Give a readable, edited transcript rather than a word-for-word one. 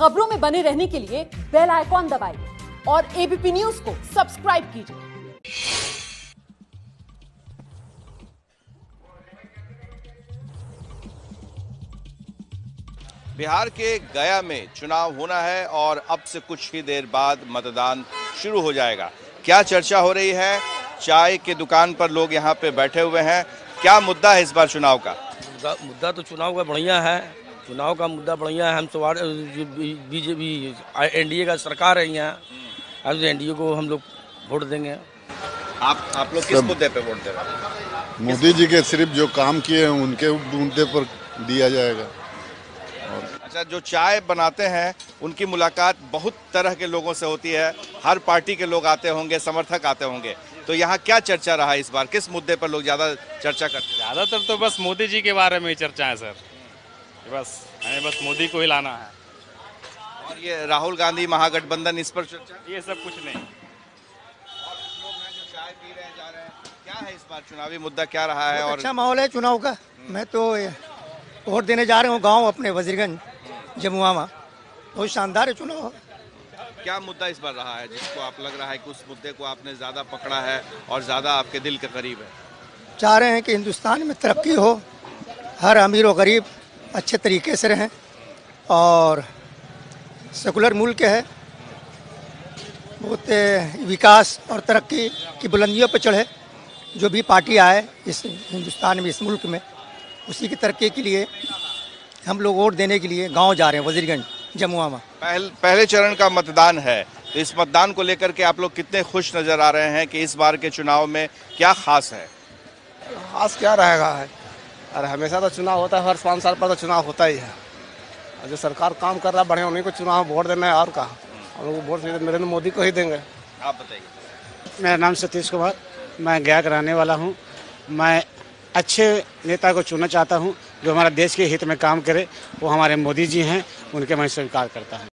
खबरों में बने रहने के लिए बेल आइकॉन दबाइए और एबीपी न्यूज को सब्सक्राइब कीजिए। बिहार के गया में चुनाव होना है और अब से कुछ ही देर बाद मतदान शुरू हो जाएगा। क्या चर्चा हो रही है? चाय की दुकान पर लोग यहाँ पे बैठे हुए हैं। क्या मुद्दा है इस बार चुनाव का? मुद्दा तो चुनाव का बढ़िया है। चुनाव का मुद्दा बढ़िया है। हम तो बीजेपी एनडीए का सरकार है यहाँ, अब एनडीए को हम लोग वोट देंगे। आप लोग किस मुद्दे पे वोट दे रहे हैं? मोदी जी के सिर्फ जो काम किए हैं उनके मुद्दे पर दिया जाएगा। अच्छा, जो चाय बनाते हैं उनकी मुलाकात बहुत तरह के लोगों से होती है, हर पार्टी के लोग आते होंगे, समर्थक आते होंगे, तो यहाँ क्या चर्चा रहा इस बार? किस मुद्दे पर लोग ज्यादा चर्चा करते हैं? ज्यादातर तो बस मोदी जी के बारे में ही चर्चा है सर। बस हमें बस मोदी को ही लाना है। और ये राहुल गांधी महागठबंधन, इस पर चर्चा? ये सब कुछ नहीं। और लोग हैं जो चाय पी रहे हैं, जा रहे हैं, क्या है इस बार चुनावी मुद्दा क्या रहा है? और अच्छा माहौल है चुनाव का। मैं तो वोट देने जा रहा हूँ गांव अपने वजीरगंज जमुआ में। बहुत शानदार है चुनाव। क्या मुद्दा इस बार रहा है जिसको आप लग रहा है कि उस मुद्दे को आपने ज्यादा पकड़ा है और ज्यादा आपके दिल के करीब है? चाह रहे हैं कि हिंदुस्तान में तरक्की हो, हर अमीर और गरीब अच्छे तरीके से रहें, और सेकुलर मुल्क है, बहुत विकास और तरक्की की बुलंदियों पर चढ़े। जो भी पार्टी आए इस हिंदुस्तान में, इस मुल्क में, उसी की तरक्की के लिए हम लोग वोट देने के लिए गांव जा रहे हैं वजीरगंज जमुआ में। पहले चरण का मतदान है, तो इस मतदान को लेकर के आप लोग कितने खुश नजर आ रहे हैं कि इस बार के चुनाव में क्या खास है? खास क्या रहेगा है? अरे हमेशा तो चुनाव होता है, हर 5 साल पर तो चुनाव होता ही है। और जो सरकार काम कर रहा है बढ़िया, उन्हीं को चुनाव वोट देना है। और कहा हम लोग वोट नरेंद्र मोदी को ही देंगे। आप बताइए। मेरा नाम सतीश कुमार, मैं गया का रहने वाला हूँ। मैं अच्छे नेता को चुनना चाहता हूँ जो हमारा देश के हित में काम करे। वो हमारे मोदी जी हैं, उनके मैं स्वीकार करता हूँ।